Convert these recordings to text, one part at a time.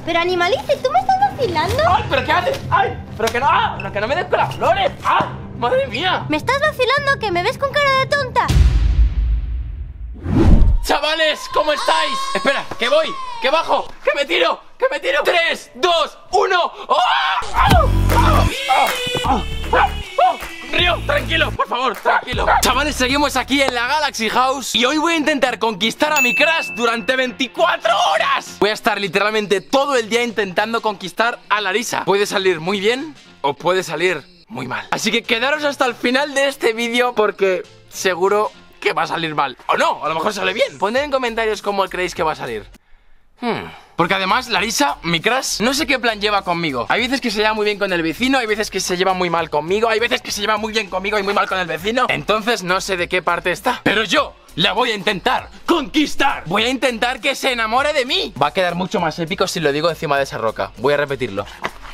Pero Animalice, ¿tú me estás vacilando? ¡Ay, pero qué haces! ¡Ay! ¡Pero que no me des con las flores! ¡Ah! ¡Madre mía! ¿Me estás vacilando que me ves con cara de tonta? Chavales, ¿cómo estáis? Espera, que voy, que bajo, que me tiro, que me tiro. 3, 2, 1. ¡Oh! ¡Au! ¡Au! ¡Au! ¡Au! Río, tranquilo, por favor, tranquilo. Chavales, seguimos aquí en la Galaxy House y hoy voy a intentar conquistar a mi crush durante 24 horas. Voy a estar literalmente todo el día intentando conquistar a Larisa. Puede salir muy bien o puede salir muy mal. Así que quedaros hasta el final de este vídeo porque seguro que va a salir mal. O no, a lo mejor sale bien. Poned en comentarios cómo creéis que va a salir. Porque además Larisa, mi crush, no sé qué plan lleva conmigo. Hay veces que se lleva muy bien con el vecino, hay veces que se lleva muy mal conmigo, hay veces que se lleva muy bien conmigo y muy mal con el vecino. Entonces no sé de qué parte está. Pero yo la voy a intentar conquistar. Voy a intentar que se enamore de mí. Va a quedar mucho más épico si lo digo encima de esa roca. Voy a repetirlo.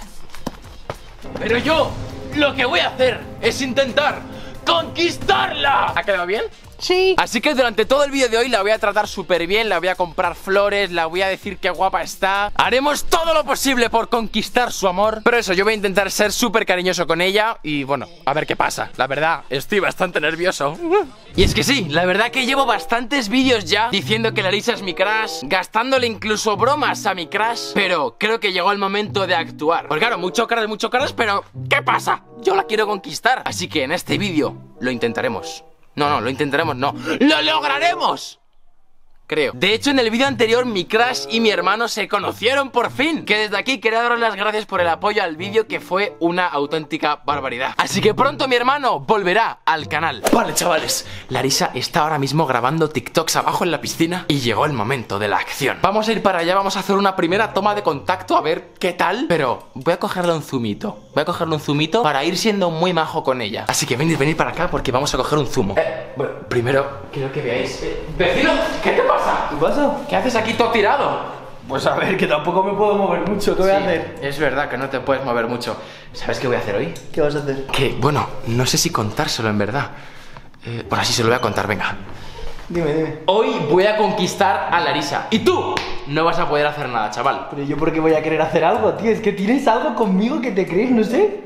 Pero yo lo que voy a hacer es intentar conquistarla. ¿Ha quedado bien? Sí. Así que durante todo el vídeo de hoy la voy a tratar súper bien, la voy a comprar flores, la voy a decir qué guapa está. Haremos todo lo posible por conquistar su amor. Pero eso, yo voy a intentar ser súper cariñoso con ella y bueno, a ver qué pasa. La verdad, estoy bastante nervioso. Y es que sí, la verdad que llevo bastantes vídeos ya diciendo que Larisa es mi crush, gastándole incluso bromas a mi crush. Pero creo que llegó el momento de actuar. Porque claro, mucho crush, pero ¿qué pasa? Yo la quiero conquistar. Así que en este vídeo lo intentaremos. No, lo intentaremos, no. ¡Lo lograremos! Creo. De hecho, en el vídeo anterior, mi crush y mi hermano se conocieron por fin. Que desde aquí quería daros las gracias por el apoyo al vídeo, que fue una auténtica barbaridad. Así que pronto mi hermano volverá al canal. Vale, chavales, Larisa está ahora mismo grabando TikToks abajo en la piscina y llegó el momento de la acción. Vamos a ir para allá, vamos a hacer una primera toma de contacto, a ver qué tal. Pero voy a cogerle un zoomito. Voy a cogerle un zoomito para ir siendo muy majo con ella. Así que venid para acá porque vamos a coger un zumo. Bueno, primero quiero que veáis. Vecino, ¿qué te pasa? ¿Qué pasa? ¿Qué haces aquí todo tirado? Pues a ver, que tampoco me puedo mover mucho. ¿Qué voy a hacer? Es verdad que no te puedes mover mucho. ¿Sabes qué voy a hacer hoy? ¿Qué vas a hacer? Que, bueno, no sé si contárselo en verdad. Por así se lo voy a contar, venga. Dime. Hoy voy a conquistar a Larisa. Y tú no vas a poder hacer nada, chaval. Pero yo, ¿por qué voy a querer hacer algo, tío? Es que tienes algo conmigo que te crees, no sé.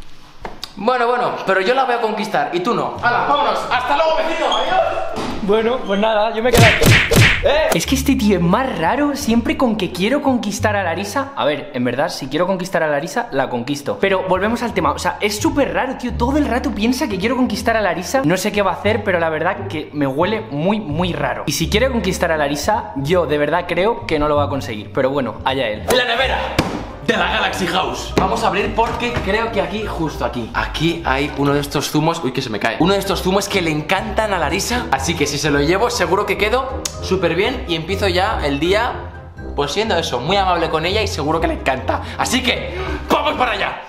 Bueno, pero yo la voy a conquistar y tú no. ¡Hala, vámonos! ¡Hasta luego, vecino! ¡Adiós! Bueno, pues nada, yo me quedo aquí. Es que este tío es más raro siempre con que quiero conquistar a Larisa. A ver, en verdad, si quiero conquistar a Larisa, la conquisto. Pero volvemos al tema, o sea, es súper raro, tío. Todo el rato piensa que quiero conquistar a Larisa. No sé qué va a hacer, pero la verdad que me huele muy raro. Y si quiere conquistar a Larisa, yo de verdad creo que no lo va a conseguir. Pero bueno, allá él. ¡La nevera de la Galaxy House! Vamos a abrir porque creo que aquí, justo aquí hay uno de estos zumos. Uy, que se me cae. Uno de estos zumos que le encantan a Larisa. Así que si se lo llevo, seguro que quedo súper bien y empiezo ya el día, pues siendo eso, muy amable con ella y seguro que le encanta. Así que, ¡vamos para allá!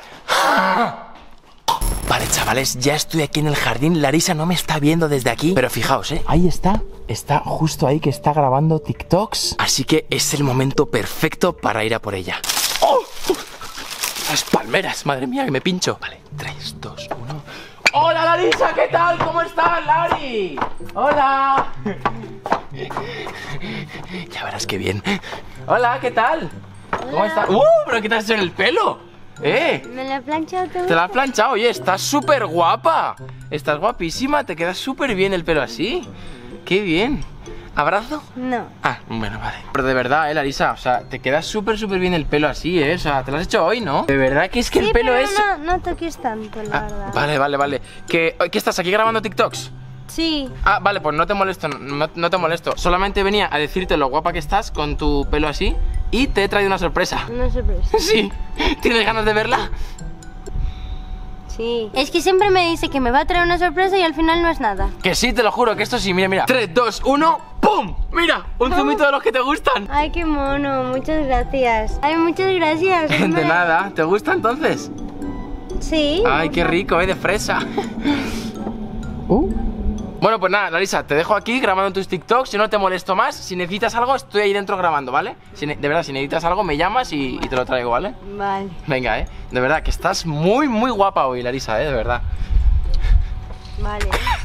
Vale, chavales, ya estoy aquí en el jardín. Larisa no me está viendo desde aquí, pero fijaos, ahí está justo ahí, que está grabando TikToks. Así que es el momento perfecto para ir a por ella. ¡Oh! Las palmeras, madre mía, que me pincho. Vale, 3, 2, 1. ¡Hola, Larisa! ¿Qué tal? ¿Cómo estás, Lari? ¡Hola! Ya verás qué bien. Hola, ¿qué tal? Hola. ¿Cómo estás? ¿Pero qué te has hecho en el pelo? Me lo he planchado todo. ¿Te la has planchado? Oye, estás súper guapa. Estás guapísima, te queda súper bien el pelo así. ¡Qué bien! ¿Abrazo? No. Ah, bueno, vale. Pero de verdad, Larisa, o sea, te queda súper bien el pelo así, O sea, te lo has hecho hoy, ¿no? De verdad que es que Sí, el pelo pero es... no toques tanto, la verdad. Vale. ¿Qué estás aquí grabando TikToks? Sí. Ah, vale, pues no te molesto, no te molesto. Solamente venía a decirte lo guapa que estás con tu pelo así y te he traído una sorpresa. Una sorpresa. Sí, ¿tienes ganas de verla? Sí. Es que siempre me dice que me va a traer una sorpresa y al final no es nada. Que sí, te lo juro, que esto sí, mira. 3, 2, 1, ¡pum! Mira, un zumito de los que te gustan. Ay, qué mono, muchas gracias. Ay, muchas gracias. De nada, ¿te gusta entonces? Sí. Ay, qué rico, de fresa. Bueno, pues nada, Larisa, te dejo aquí grabando tus TikToks. Yo no te molesto más. Si necesitas algo, estoy ahí dentro grabando, ¿vale? De verdad, si necesitas algo, me llamas y te lo traigo, ¿vale? Vale. Venga, de verdad, que estás muy guapa hoy, Larisa, de verdad. Vale.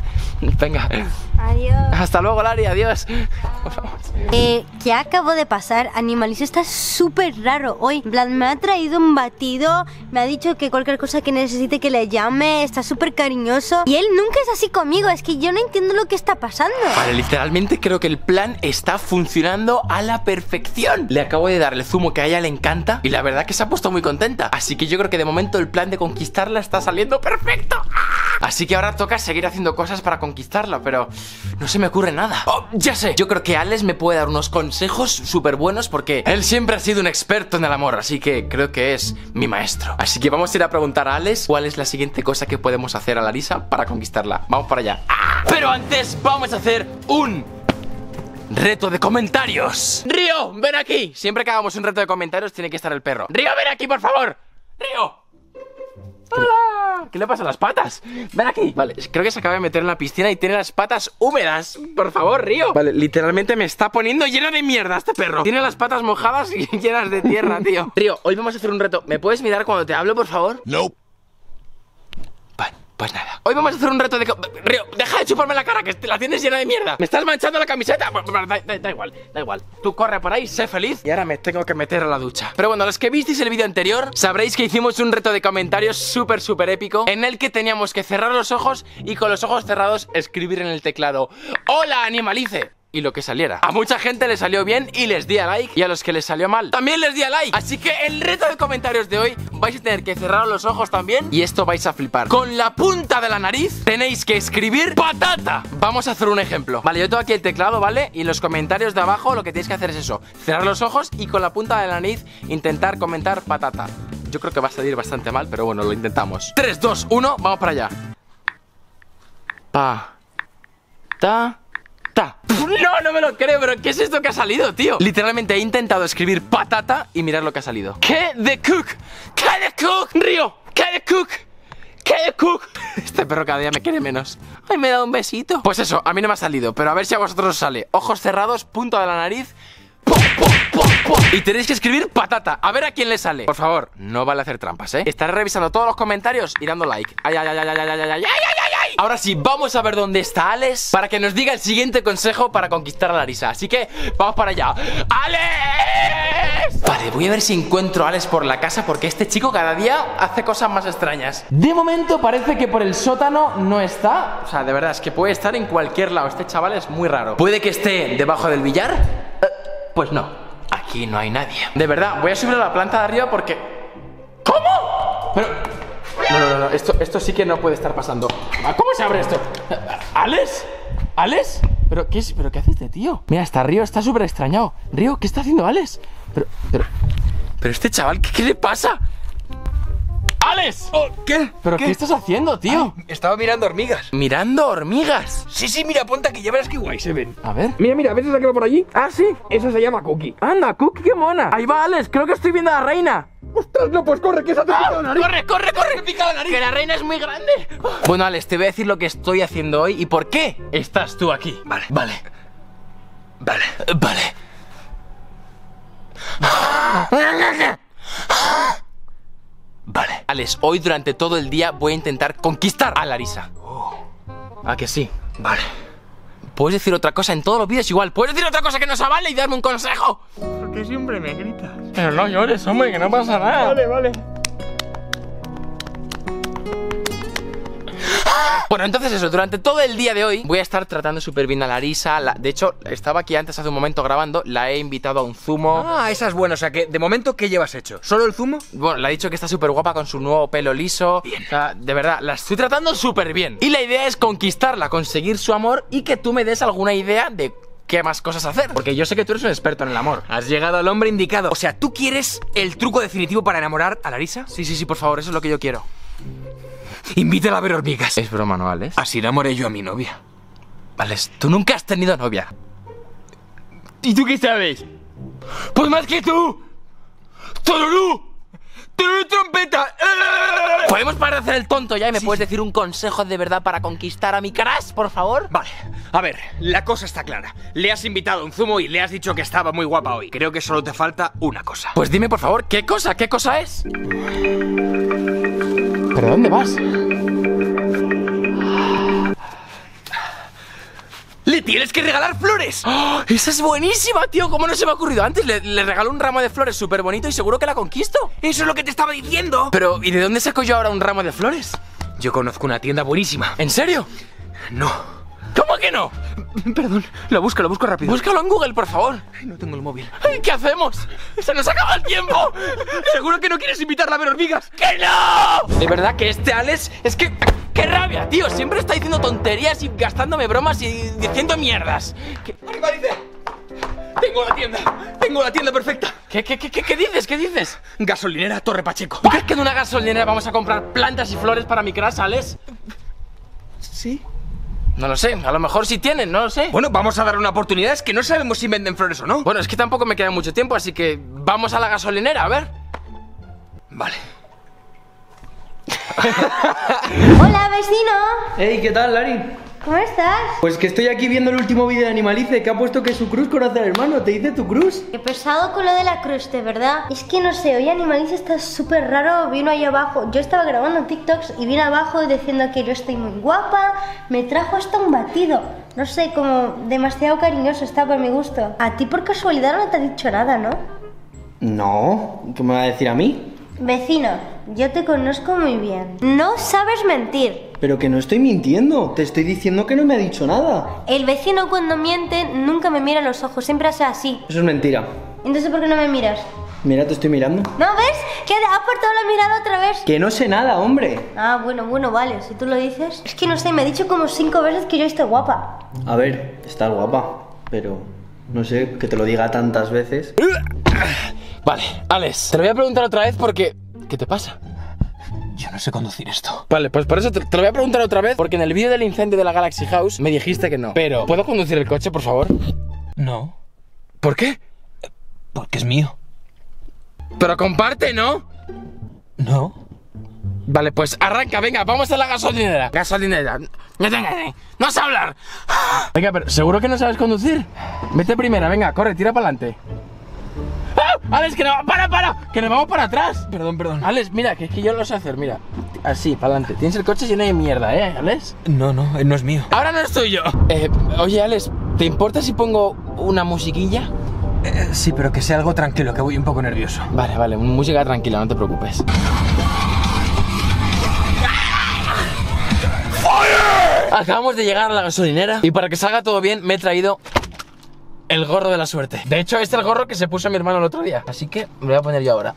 Venga. Adiós. Hasta luego, Lari, adiós. ¿Qué acabo de pasar? Animalizo está súper raro hoy. En plan, me ha traído un batido, me ha dicho que cualquier cosa que necesite que le llame, está súper cariñoso. Y él nunca es así conmigo, es que yo no entiendo lo que está pasando. Vale, literalmente creo que el plan está funcionando a la perfección. Le acabo de dar el zumo que a ella le encanta y la verdad que se ha puesto muy contenta. Así que yo creo que de momento el plan de conquistarla está saliendo perfecto. Así que ahora toca seguir haciendo cosas para conquistarla, pero no se me ocurre nada. Oh, ya sé, yo creo que Alex me puede dar unos consejos súper buenos porque él siempre ha sido un experto en el amor, así que creo que es mi maestro. Así que vamos a ir a preguntar a Alex cuál es la siguiente cosa que podemos hacer a Larisa para conquistarla. Vamos para allá. Pero antes vamos a hacer un reto de comentarios. Río, ven aquí. Siempre que hagamos un reto de comentarios tiene que estar el perro. Río, ven aquí, por favor. Río. ¡Hola! ¿Qué le pasa a las patas? Ven aquí. Vale, creo que se acaba de meter en la piscina y tiene las patas húmedas. Por favor, Río. Vale, literalmente me está poniendo lleno de mierda este perro. Tiene las patas mojadas y llenas de tierra, tío. Río, hoy vamos a hacer un reto. ¿Me puedes mirar cuando te hablo, por favor? No. Vale, pues nada. Hoy vamos a hacer un reto de... Río, deja de chuparme la cara, que la tienes llena de mierda. Me estás manchando la camiseta. Da igual, da igual. Tú corre por ahí, sé feliz. Y ahora me tengo que meter a la ducha. Pero bueno, los que visteis el vídeo anterior sabréis que hicimos un reto de comentarios súper épico, en el que teníamos que cerrar los ojos y con los ojos cerrados escribir en el teclado: ¡Hola, Animalice! Y lo que saliera. A mucha gente le salió bien y les di a like, y a los que les salió mal también les di a like. Así que el reto de comentarios de hoy vais a tener que cerrar los ojos también, y esto vais a flipar. Con la punta de la nariz tenéis que escribir patata. Vamos a hacer un ejemplo. Vale, yo tengo aquí el teclado, ¿vale? Y en los comentarios de abajo lo que tenéis que hacer es eso: cerrar los ojos y con la punta de la nariz intentar comentar patata. Yo creo que va a salir bastante mal, pero bueno, lo intentamos. 3, 2, 1, vamos para allá. Ta. No me lo creo, pero ¿qué es esto que ha salido, tío? Literalmente he intentado escribir patata y mirad lo que ha salido. ¿Qué de cook? ¿Qué de cook? Río, ¿qué de cook? ¿Qué de cook? Este perro cada día me quiere menos. Ay, me da un besito. Pues eso, a mí no me ha salido, pero a ver si a vosotros os sale. Ojos cerrados, punta de la nariz. Y tenéis que escribir patata. A ver a quién le sale. Por favor, no vale hacer trampas, ¿eh? Estaré revisando todos los comentarios y dando like. Ay. Ahora sí, vamos a ver dónde está Alex para que nos diga el siguiente consejo para conquistar a Larisa. Así que vamos para allá. ¡Alex! Vale, voy a ver si encuentro a Alex por la casa, porque este chico cada día hace cosas más extrañas. De momento parece que por el sótano no está. O sea, de verdad, es que puede estar en cualquier lado. Este chaval es muy raro. ¿Puede que esté debajo del billar? Pues no, aquí no hay nadie. De verdad, voy a subir a la planta de arriba porque... ¿Cómo? Pero... No, esto sí que no puede estar pasando. ¿Cómo se abre esto? ¿Alex? ¿Alex? ¿Pero qué hace este tío? Mira, hasta Río está súper extrañado. Río, ¿qué está haciendo Alex? Pero este chaval, ¿qué le pasa? ¡Alex! Oh, ¿qué? ¿Pero qué estás haciendo, tío? Ay, estaba mirando hormigas. ¿Mirando hormigas? Sí, mira, ponte aquí, ya verás qué guay se ven. A ver. Mira, ¿ves esa que va por allí? Ah, sí. Esa se llama Cookie. Anda, Cookie, qué mona. Ahí va Alex, creo que estoy viendo a la reina. ¡Ostras, no, pues corre, que esa te ha picado la nariz! ¡Corre! ¡Te ha picado la nariz! ¡Que la reina es muy grande! Bueno, Alex, te voy a decir lo que estoy haciendo hoy y por qué estás tú aquí. Vale. Vale, Alex, hoy durante todo el día voy a intentar conquistar a Larisa. ¿A que sí? Vale. Puedes decir otra cosa en todos los vídeos igual. Puedes decir otra cosa que nos avale y darme un consejo. ¿Por qué siempre me gritas? Pero no llores, hombre, que no pasa nada. Vale. Bueno, entonces eso, durante todo el día de hoy voy a estar tratando súper bien a Larisa. De hecho, estaba aquí antes hace un momento grabando. La he invitado a un zumo. Ah, esa es buena, o sea que de momento, ¿qué llevas hecho? ¿Solo el zumo? Bueno, le ha dicho que está súper guapa con su nuevo pelo liso. Bien. O sea, de verdad, la estoy tratando súper bien. Y la idea es conquistarla, conseguir su amor y que tú me des alguna idea de qué más cosas hacer, porque yo sé que tú eres un experto en el amor. Has llegado al hombre indicado. O sea, ¿tú quieres el truco definitivo para enamorar a Larisa? Sí, por favor, eso es lo que yo quiero. Invítala a ver hormigas. Es broma, ¿no, Alex? Así enamoré yo a mi novia. Alex, tú nunca has tenido novia. ¿Y tú qué sabes? Pues más que tú. ¡Tururú! ¡Tururú, trompeta! ¿Podemos parar de hacer el tonto ya y me puedes decir un consejo de verdad para conquistar a mi crush, por favor? Vale, a ver, la cosa está clara. Le has invitado a un zumo y le has dicho que estaba muy guapa hoy. Creo que solo te falta una cosa. Pues dime, por favor, ¿qué cosa? ¿Qué cosa es? ¿Pero dónde vas? tienes que regalar flores. ¡Oh! ¡Esa es buenísima, tío! ¿Cómo no se me ha ocurrido antes? Le regalo un ramo de flores súper bonito y seguro que la conquisto. Eso es lo que te estaba diciendo. Pero, ¿y de dónde saco yo ahora un ramo de flores? Yo conozco una tienda buenísima. ¿En serio? No. ¿Cómo que no? Perdón, lo busco rápido. Búscalo en Google, por favor. Ay, no tengo el móvil. Ay, ¿qué hacemos? ¡Se nos acaba el tiempo! ¿Seguro que no quieres invitarla a ver hormigas? ¡Que no! De verdad que este Alex es que... ¡Qué rabia, tío! Siempre está diciendo tonterías y gastándome bromas y diciendo mierdas. ¡Animalice! Tengo la tienda perfecta. ¿Qué dices? ¿Qué dices? Gasolinera Torre Pacheco. ¿Tú crees que en una gasolinera vamos a comprar plantas y flores para mi crush, Alex? Sí. No lo sé, a lo mejor sí tienen, no lo sé. Bueno, vamos a dar una oportunidad, es que no sabemos si venden flores o no. Bueno, es que tampoco me queda mucho tiempo, así que vamos a la gasolinera, a ver. Vale. Hola, vecino. Hey, ¿qué tal, Lari? ¿Cómo estás? Pues que estoy aquí viendo el último vídeo de Animalice, que ha puesto que su cruz conoce al hermano. ¿Te dice tu cruz? Qué pesado con lo de la cruz, de verdad. Es que no sé, hoy Animalice está súper raro. Vino ahí abajo. Yo estaba grabando TikToks y vino abajo diciendo que yo estoy muy guapa. Me trajo hasta un batido. No sé, como demasiado cariñoso está por mi gusto. A ti por casualidad no te ha dicho nada, ¿no? No, ¿qué me va a decir a mí? Vecino, yo te conozco muy bien. No sabes mentir. Pero que no estoy mintiendo, te estoy diciendo que no me ha dicho nada. El vecino cuando miente nunca me mira a los ojos, siempre hace así. Eso es mentira. Entonces, ¿por qué no me miras? Mira, te estoy mirando. ¿No ves? Que ha apartado la mirada otra vez. Que no sé nada, hombre. Ah, bueno, vale, si tú lo dices. Es que no sé, me ha dicho como 5 veces que yo estoy guapa. A ver, estás guapa, pero no sé, que te lo diga tantas veces. Vale, Alex, te lo voy a preguntar otra vez porque... ¿Qué te pasa? Yo no sé conducir esto. Vale, pues por eso te lo voy a preguntar otra vez, porque en el vídeo del incendio de la Galaxy House me dijiste que no. Pero, ¿puedo conducir el coche, por favor? No. ¿Por qué? Porque es mío. Pero comparte, ¿no? No. Vale, pues arranca, venga, vamos a la gasolinera. Gasolinera. No sé hablar. Venga, pero ¿seguro que no sabes conducir? Vete primera, venga, corre, tira para adelante. ¡Ah! Alex, que no, para, que nos vamos para atrás. Perdón. Alex, mira, que es que yo lo sé hacer, mira. Así, para adelante. Tienes el coche lleno de mierda, Alex. No, no es mío. Ahora no es tuyo. Oye, Alex, ¿te importa si pongo una musiquilla? Sí, pero que sea algo tranquilo, que voy un poco nervioso. Vale, música tranquila, no te preocupes. Acabamos de llegar a la gasolinera y para que salga todo bien me he traído el gorro de la suerte. De hecho, este es el gorro que se puso mi hermano el otro día, así que me lo voy a poner yo ahora.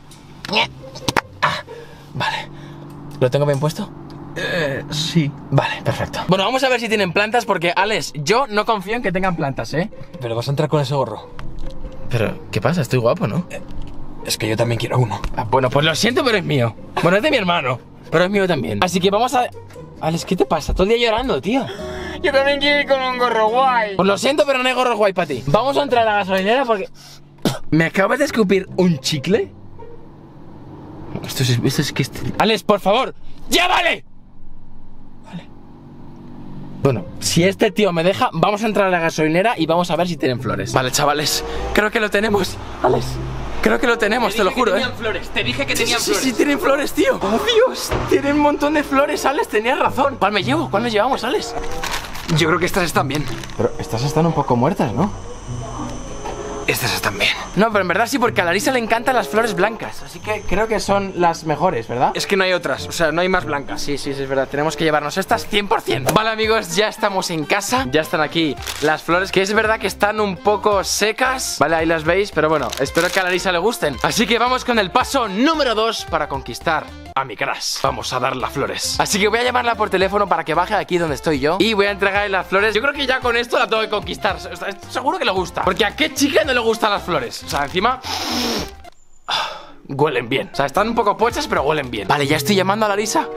Vale. ¿Lo tengo bien puesto? Sí. Vale, perfecto. Bueno, vamos a ver si tienen plantas porque, Alex, yo no confío en que tengan plantas, ¿eh? Pero vas a entrar con ese gorro. Pero, ¿qué pasa? Estoy guapo, ¿no? Es que yo también quiero uno. Bueno, pues lo siento, pero es mío. Bueno, es de mi hermano, pero es mío también. Así que vamos a... Alex, ¿qué te pasa? Todo el día llorando, tío. Yo también quiero ir con un gorro guay. Pues lo siento, pero no hay gorro guay para ti. Vamos a entrar a la gasolinera porque... ¿Me acabas de escupir un chicle? Esto es que... Alex, por favor, ¡ya vale! Vale. Bueno, si este tío me deja, vamos a entrar a la gasolinera y vamos a ver si tienen flores. Vale, chavales, creo que lo tenemos. Alex, creo que lo tenemos, te lo juro, Tenían flores. Te dije que tenían flores. Sí, tienen flores, tío. ¡Oh, Dios! Tienen un montón de flores, Alex, tenías razón. ¿Cuál me llevo? ¿Cuál nos llevamos, Alex? Yo creo que estas están bien. Pero estas están un poco muertas, ¿no? Estas están bien. No, pero en verdad sí, porque a Larisa le encantan las flores blancas. Así que creo que son las mejores, ¿verdad? Es que no hay otras, o sea, no hay más blancas. Sí, es verdad, tenemos que llevarnos estas 100%. Vale, amigos, ya estamos en casa. Ya están aquí las flores, que es verdad que están un poco secas. Vale, ahí las veis, pero bueno, espero que a Larisa le gusten. Así que vamos con el paso número 2 para conquistar a mi crush. Vamos a dar las flores. Así que voy a llamarla por teléfono para que baje de aquí donde estoy yo y voy a entregarle las flores. Yo creo que ya con esto la tengo que conquistar. Seguro que le gusta, porque a qué chica no le gustan las flores. O sea, encima... huelen bien. O sea, están un poco puestas, pero huelen bien. Vale, ya estoy llamando a Larisa.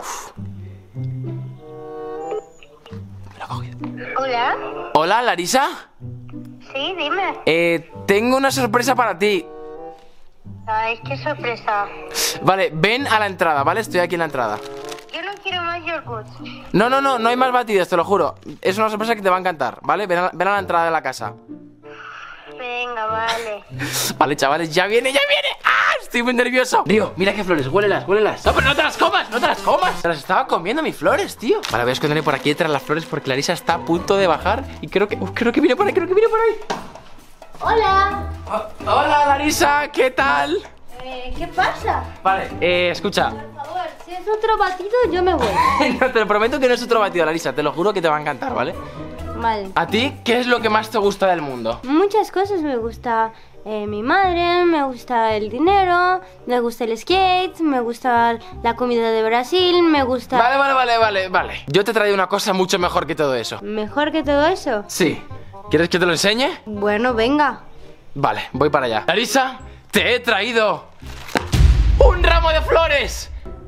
Hola. Hola, Larisa. Sí, dime. Tengo una sorpresa para ti. Ay, qué sorpresa. Vale, ven a la entrada, ¿vale? Estoy aquí en la entrada. Yo no quiero más yogurt. No hay más batidos, te lo juro. Es una sorpresa que te va a encantar, ¿vale? Ven a la entrada de la casa. Venga, vale. Vale, chavales, ya viene. ¡Ah! estoy muy nervioso. Río, mira qué flores, huélelas, huélelas. No, pero no te las comas, no te las comas. Se las estaba comiendo mis flores, tío. Vale, voy a esconderme por aquí detrás de las flores porque Larisa está a punto de bajar. Y creo que viene por ahí, creo que viene por ahí. Hola. Hola, Larisa, ¿qué tal? ¿Qué pasa? Vale, escucha. Por favor, si es otro batido, yo me voy. No, te lo prometo que no es otro batido, Larisa. Te lo juro que te va a encantar, ¿vale? Vale. ¿A ti qué es lo que más te gusta del mundo? Muchas cosas me gusta. Mi madre, me gusta el dinero, me gusta el skate, me gusta la comida de Brasil, me gusta... Vale. Yo te he traído una cosa mucho mejor que todo eso. ¿Mejor que todo eso? Sí. ¿Quieres que te lo enseñe? Bueno, venga. Vale, voy para allá. Larisa, te he traído un ramo de flores.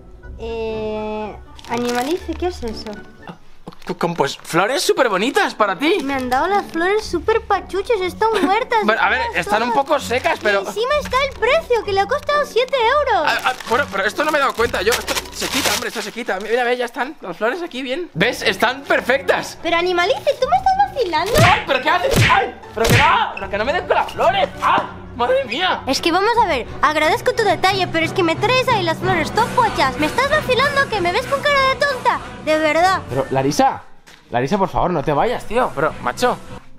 Animalice, ¿qué es eso? Pues flores súper bonitas para ti. Me han dado las flores súper pachuchas, están muertas. Bueno, a ver, están un poco secas, pero... Y encima está el precio, que le ha costado 7 euros. Bueno, pero esto no me he dado cuenta. Esto se quita, hombre, esto se quita. Mira, ve, ya están las flores aquí bien. ¿Ves? Están perfectas. Pero Animalice, ¿tú me estás vacilando? ¡Ay, pero qué haces! ¡Ay! Pero que no me des con las flores. ¡Ah! ¡Madre mía! Es que vamos a ver, agradezco tu detalle, pero es que me traes ahí las flores todo pochas. ¿Me estás vacilando que me ves con cara de tonta? De verdad. Pero, Larisa, por favor, no te vayas, tío. Pero, macho,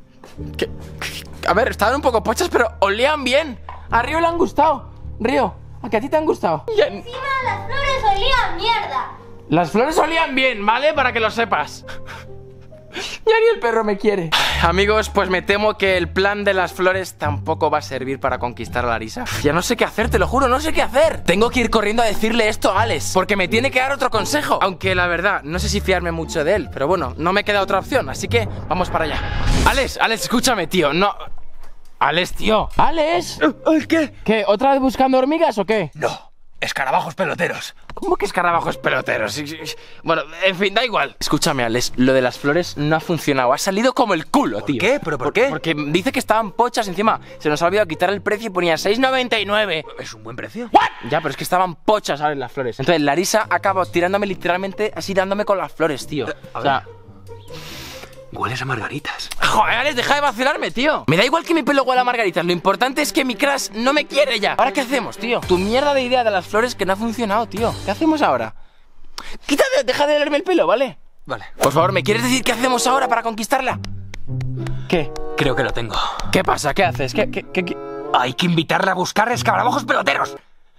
a ver, estaban un poco pochas, pero olían bien. A Río le han gustado. Río, ¿a que a ti te han gustado? Encima las flores olían mierda. Las flores olían bien, ¿vale? Para que lo sepas. Ya ni el perro me quiere. Amigos, pues me temo que el plan de las flores tampoco va a servir para conquistar a Larisa. Ya no sé qué hacer, te lo juro, no sé qué hacer. Tengo que ir corriendo a decirle esto a Alex, porque me tiene que dar otro consejo. Aunque la verdad, no sé si fiarme mucho de él, pero bueno, no me queda otra opción, así que vamos para allá. Alex, escúchame, tío, no... Alex, tío. Alex. ¿Qué? ¿Qué? ¿Otra vez buscando hormigas o qué? No, escarabajos peloteros. ¿Cómo que escarabajos peloteros? Bueno, en fin, da igual. Escúchame, Alex, lo de las flores no ha funcionado. Ha salido como el culo, tío. ¿Por qué? ¿Pero por qué? Porque dice que estaban pochas encima. Se nos ha olvidado quitar el precio y ponía 6,99. ¿Es un buen precio? ¿What? Ya, pero es que estaban pochas, ¿sabes? Las flores. Entonces, Larisa acabó tirándome literalmente así, dándome con las flores, tío. A O sea... Hueles a margaritas. Joder, Alex, deja de vacilarme, tío. Me da igual que mi pelo huela a margaritas. Lo importante es que mi crush no me quiere ya. ¿Ahora qué hacemos, tío? Tu mierda de idea de las flores que no ha funcionado, tío. ¿Qué hacemos ahora? Deja de olerme el pelo, ¿vale? Vale. Por favor, ¿me quieres decir qué hacemos ahora para conquistarla? ¿Qué? Creo que lo tengo. ¿Qué pasa? ¿Qué haces? ¿Qué? Hay que invitarla a buscar escarabajos peloteros.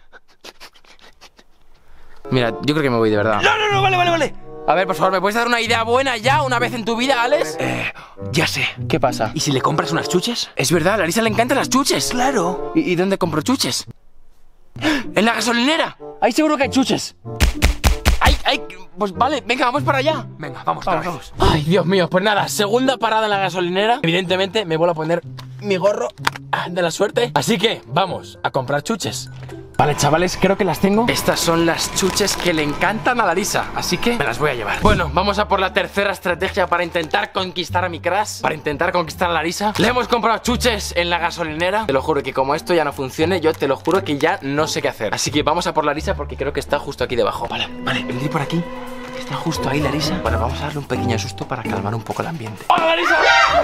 Mira, yo creo que me voy de verdad. No, vale. A ver, por favor, ¿me puedes dar una idea buena ya una vez en tu vida, Alex? Ya sé. ¿Qué pasa? ¿Y si le compras unas chuches? Es verdad, a Larisa le encantan las chuches. Claro. ¿Y dónde compro chuches? ¿En la gasolinera? Ahí seguro que hay chuches. Pues vale, venga, vamos para allá. Venga, vamos. Ay, Dios mío, pues nada, segunda parada en la gasolinera. Evidentemente me vuelvo a poner mi gorro de la suerte. Así que vamos a comprar chuches. Vale, chavales, creo que las tengo. Estas son las chuches que le encantan a Larisa, así que me las voy a llevar. Bueno, vamos a por la tercera estrategia para intentar conquistar a mi crush, para intentar conquistar a Larisa. Le hemos comprado chuches en la gasolinera. Te lo juro que como esto ya no funcione, yo te lo juro que ya no sé qué hacer. Así que vamos a por Larisa porque creo que está justo aquí debajo. Vale, vendré por aquí. Está justo ahí Larisa. Bueno, vamos a darle un pequeño susto para calmar un poco el ambiente. ¡Hola, Larisa!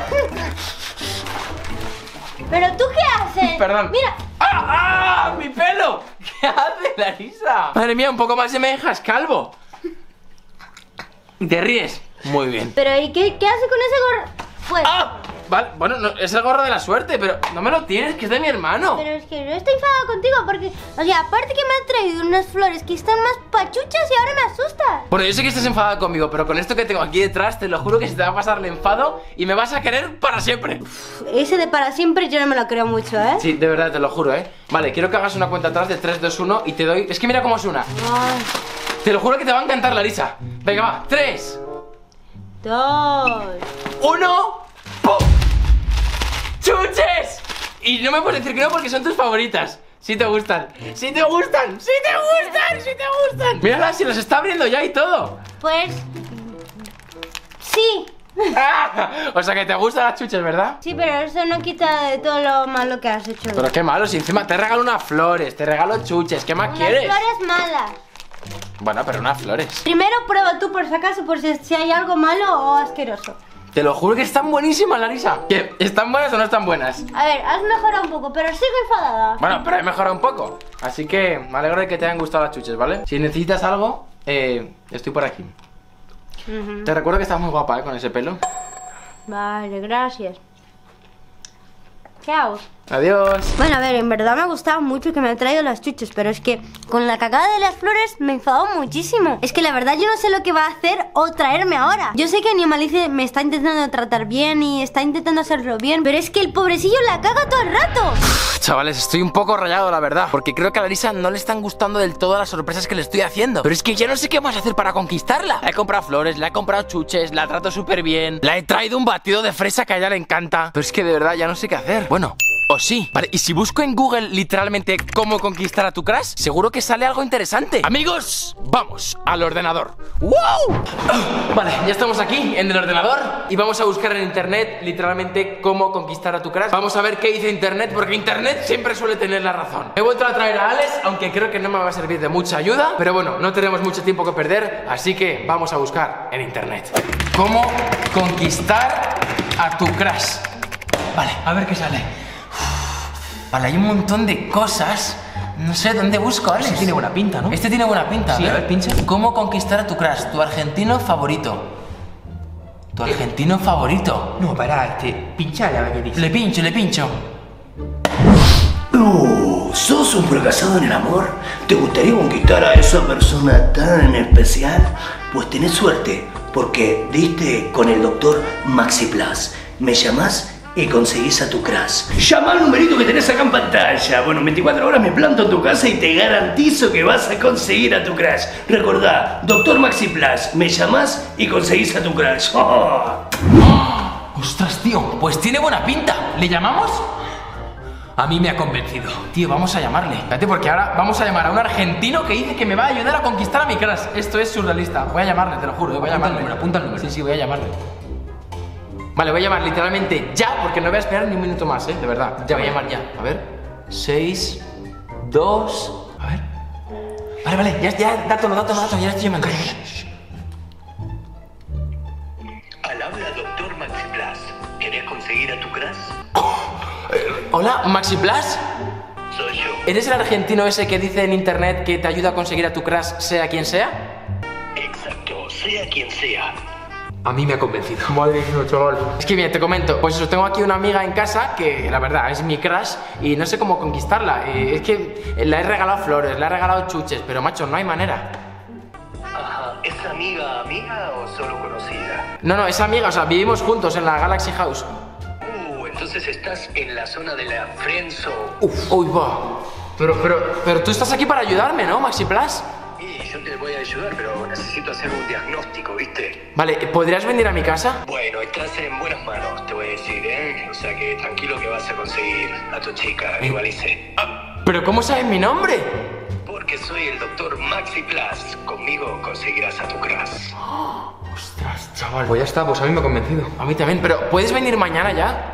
¿Pero tú qué haces? Perdón. Mira. ¡Ah! ¡Mi pelo! ¿Qué hace, Larisa? Madre mía, un poco más y me dejas calvo. ¿Y te ríes? Muy bien. ¿Pero y qué hace con ese gorro? Pues... ¡Ah! Vale, bueno, no, es el gorro de la suerte, pero no me lo tienes, que es de mi hermano. Pero es que no estoy enfadada contigo porque... O sea, aparte que me han traído unas flores que están más pachuchas y ahora me asustas. Bueno, yo sé que estás enfadada conmigo, pero con esto que tengo aquí detrás, te lo juro que se te va a pasar el enfado y me vas a querer para siempre. Ese de para siempre yo no me lo creo mucho, ¿eh? Sí, de verdad, te lo juro, ¿eh? Vale, quiero que hagas una cuenta atrás de 3, 2, 1 y te doy... Es que mira cómo suena. Ay. Te lo juro que te va a encantar, Larisa. Venga, va, 3, 2, 1... ¡Pum! ¡Chuches! Y no me puedes decir que no porque son tus favoritas. Sí te gustan, sí te gustan, sí te gustan, sí te gustan. Mírala, si los está abriendo ya y todo. pues... sí. ¡Ah! O sea que te gustan las chuches, ¿verdad? Sí, pero eso no quita de todo lo malo que has hecho. Pero qué malo, si encima te regalo unas flores, te regalo chuches, ¿qué más Unas quieres? flores malas. Bueno, pero unas flores. Primero prueba tú por si acaso, por si hay algo malo o asqueroso. Te lo juro que están buenísimas, Larisa. ¿Qué? ¿Están buenas o no están buenas? A ver, has mejorado un poco, pero sigo enfadada. Bueno, pero he mejorado un poco. Así que me alegro de que te hayan gustado las chuches, ¿vale? Si necesitas algo, estoy por aquí. Te recuerdo que estás muy guapa, con ese pelo. Vale, gracias. Chao. Adiós. Bueno, a ver, en verdad me ha gustado mucho que me ha traído las chuches, pero es que con la cagada de las flores me enfadó muchísimo. Es que la verdad yo no sé lo que va a hacer o traerme ahora. Yo sé que Animalice me está intentando tratar bien y está intentando hacerlo bien, pero es que el pobrecillo la caga todo el rato. Chavales, estoy un poco rayado, la verdad, porque creo que a Larisa no le están gustando del todo las sorpresas que le estoy haciendo. Pero es que ya no sé qué más hacer para conquistarla. Le he comprado flores, le he comprado chuches, la trato súper bien, le he traído un batido de fresa que a ella le encanta. Pero es que de verdad ya no sé qué hacer. Bueno, o sí. Vale, y si busco en Google literalmente cómo conquistar a tu crush, seguro que sale algo interesante. Amigos, vamos al ordenador. ¡Wow! Vale, ya estamos aquí en el ordenador y vamos a buscar en internet literalmente cómo conquistar a tu crush. Vamos a ver qué dice internet, porque internet siempre suele tener la razón. He vuelto a traer a Alex, aunque creo que no me va a servir de mucha ayuda, pero bueno, no tenemos mucho tiempo que perder, así que vamos a buscar en internet cómo conquistar a tu crush. Vale, a ver qué sale. Vale, hay un montón de cosas. No sé dónde busco, Alex. Este tiene buena pinta, ¿no? Este tiene buena pinta. Sí, a ver, pincha. ¿Cómo conquistar a tu crush? Tu argentino favorito. Tu argentino favorito. No, pará, pinchale a ver qué dice. Le pincho, le pincho. ¿Sos un fracasado en el amor? ¿Te gustaría conquistar a esa persona tan especial? Pues tenés suerte, porque diste con el doctor Maxi Plus. ¿Me llamás? Y conseguís a tu crush. Llama al numerito que tenés acá en pantalla. Bueno, en 24 horas me planto en tu casa y te garantizo que vas a conseguir a tu crush. Recordá, Doctor Maxi Plus, me llamás y conseguís a tu crush. Ostras, tío, pues tiene buena pinta. ¿Le llamamos? A mí me ha convencido. Tío, vamos a llamarle. Espérate, porque ahora vamos a llamar a un argentino que dice que me va a ayudar a conquistar a mi crush. Esto es surrealista. Voy a llamarle, te lo juro, voy a llamarle. Apunta el número. Sí, voy a llamarle. Vale, voy a llamar literalmente ya, porque no voy a esperar ni un minuto más, de verdad. Ya voy a llamar ya. A ver. 6, 2. A ver. Vale, ya, dato, ya le estoy llamando. Al habla Doctor Maxi Plus. ¿Querés conseguir a tu crush? Hola, Maxi Plus. Soy yo. ¿Eres el argentino ese que dice en internet que te ayuda a conseguir a tu crush, sea quien sea? Exacto, sea quien sea. A mí me ha convencido. Madre mía, chaval. Es que bien, te comento. Pues eso, tengo aquí una amiga en casa que la verdad es mi crush y no sé cómo conquistarla. Es que le he regalado flores, le he regalado chuches, pero macho, no hay manera. Ajá, ¿es amiga o solo conocida? No, es amiga, o sea, vivimos juntos en la Galaxy House. Entonces estás en la zona de la friendzone. Uy, va. Pero tú estás aquí para ayudarme, ¿no, Maxi Plus? Y yo te voy a ayudar, pero necesito hacer un diagnóstico, ¿viste? Vale, ¿podrías venir a mi casa? Bueno, estás en buenas manos, te voy a decir, ¿eh? O sea que tranquilo que vas a conseguir a tu chica, Animalice. ¿Pero cómo sabes mi nombre? Porque soy el doctor Maxi Plus. Conmigo conseguirás a tu crush. Ostras, chaval. Pues ya está, pues a mí me ha convencido. A mí también, pero ¿puedes venir mañana ya?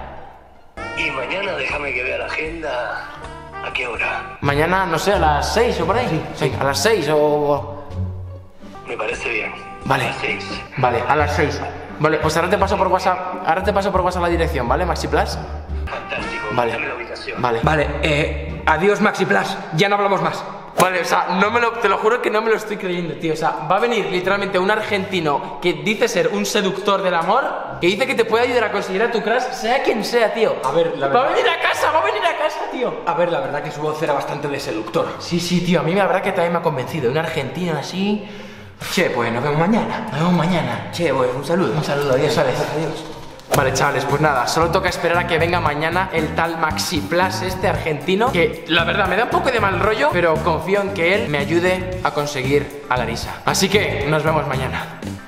Y mañana déjame que vea la agenda. ¿A qué hora? Mañana, no sé, a las 6 o por ahí. Sí, a las 6 o... Me parece bien. Vale. A las 6. Vale, a las 6. Vale, pues ahora te paso por WhatsApp. Ahora te paso por WhatsApp la dirección, ¿vale, Maxi Plus? Fantástico. Vale. Dame la ubicación. Vale. Vale, adiós Maxi Plus. Ya no hablamos más. Vale, o sea, te lo juro que no me lo estoy creyendo, tío. O sea, va a venir literalmente un argentino que dice ser un seductor del amor, que dice que te puede ayudar a conseguir a tu crush, sea quien sea, tío. A ver, la verdad... Va a venir a casa, tío. A ver, la verdad que su voz era bastante de seductor. Sí, tío, a mí la verdad que también me ha convencido. Un argentino así... Che, pues nos vemos mañana. Nos vemos mañana. Che, pues un saludo. Un saludo, adiós, Alex. Adiós. Vale, chavales, pues nada, solo toca esperar a que venga mañana el tal Maxi Plus, este argentino, que la verdad me da un poco de mal rollo, pero confío en que él me ayude a conseguir a Larisa. Así que nos vemos mañana.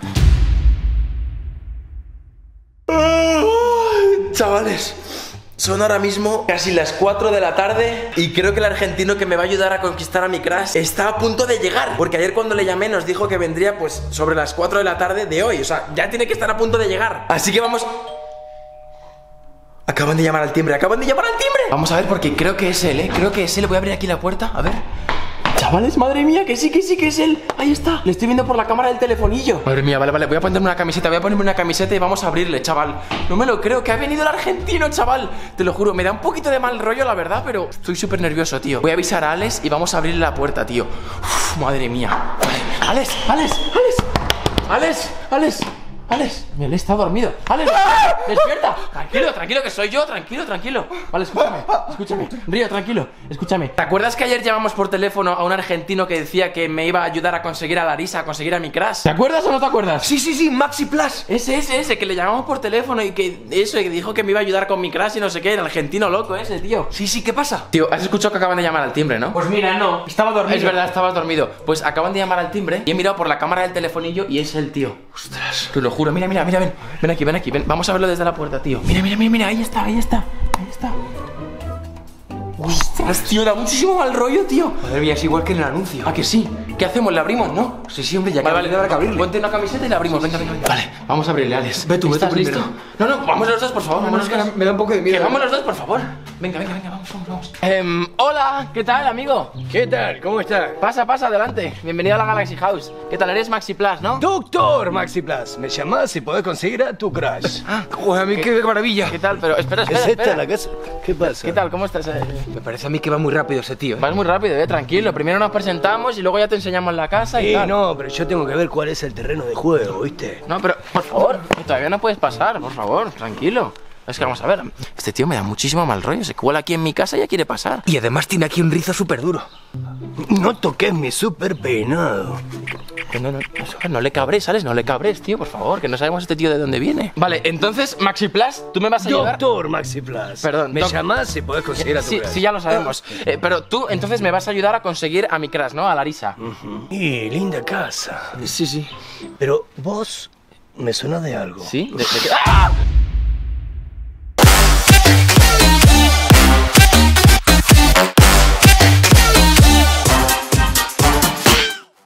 Chavales, son ahora mismo casi las 4 de la tarde y creo que el argentino que me va a ayudar a conquistar a mi crush está a punto de llegar. Porque ayer cuando le llamé nos dijo que vendría pues sobre las 4 de la tarde de hoy. O sea, ya tiene que estar a punto de llegar. Así que vamos... Acaban de llamar al timbre. Vamos a ver porque creo que es él, Creo que es él. Voy a abrir aquí la puerta, a ver. Chavales, madre mía, que sí que es él. Ahí está, le estoy viendo por la cámara del telefonillo. Madre mía, vale, voy a ponerme una camiseta. Y vamos a abrirle, chaval. No me lo creo, que ha venido el argentino, chaval. Te lo juro, me da un poquito de mal rollo, la verdad, pero estoy súper nervioso, tío. Voy a avisar a Alex y vamos a abrirle la puerta, tío. Uf, madre mía. Vale. Alex. Me está dormido. Alex, despierta. Tranquilo, que soy yo. Tranquilo. Vale, escúchame. Río, tranquilo, escúchame. ¿Te acuerdas que ayer llamamos por teléfono a un argentino que decía que me iba a ayudar a conseguir a Larisa, a conseguir a mi crush? ¿Te acuerdas o no te acuerdas? Sí, Maxi Plus. Ese, que le llamamos por teléfono y que dijo que me iba a ayudar con mi crush y no sé qué, el argentino loco ese, tío. Sí, ¿qué pasa? Tío, has escuchado que acaban de llamar al timbre, ¿no? Pues mira, no, estaba dormido. Es verdad, estabas dormido. Pues acaban de llamar al timbre y he mirado por la cámara del telefonillo y es el tío. Ostras, te lo juro, mira, ven. Ven aquí, ven. Vamos a verlo desde la puerta, tío. Mira, ahí está. Ostras, tío, da muchísimo mal rollo, tío. Madre mía, es igual que en el anuncio. ¿A que sí? ¿Qué hacemos? ¿Le abrimos, no? Sí, hombre, ya que Vale, habrá que abrirle. Ponte una camiseta y le abrimos, venga. Vale, vamos a abrirle, Alex. Ve tú ¿Estás primero. listo? No, vamos los dos, por favor. No, es que me da un poco de miedo. Que vamos los dos, por favor. Venga, vamos. Hola, ¿qué tal, amigo? ¿Qué tal? ¿Cómo estás? Pasa, adelante. Bienvenido a la Galaxy House. ¿Qué tal? Eres Maxi Plus, ¿no? Doctor Maxi Plus, me llamás y podés conseguir a tu crush. Joder, a mí qué maravilla. ¿Qué tal? Pero espera. ¿Es esta la casa? ¿Qué pasa? ¿Qué tal? ¿Cómo estás? Me parece a mí que va muy rápido ese tío. Vas muy rápido, tranquilo. Primero nos presentamos y luego ya te enseñamos la casa y tal. No, pero yo tengo que ver cuál es el terreno de juego, ¿viste? No, pero por favor, todavía no puedes pasar, por favor, tranquilo. Es que vamos a ver, este tío me da muchísimo mal rollo. Se cuela aquí en mi casa y ya quiere pasar. Y además tiene aquí un rizo súper duro. No toques mi súper peinado. No le cabres, ¿sabes? No le cabres, tío, por favor, que no sabemos este tío de dónde viene. Vale, entonces, Maxi Plus, ¿tú me vas a ayudar? Doctor Maxi Plus. Perdón, me llamás y podés conseguir a tu crush. Sí, ya lo sabemos. Pero tú, entonces, me vas a ayudar a conseguir a mi crush, ¿no? A Larisa. Y linda casa. Sí. Pero vos me suena de algo. ¿Sí? ¿De qué? ¡Ah!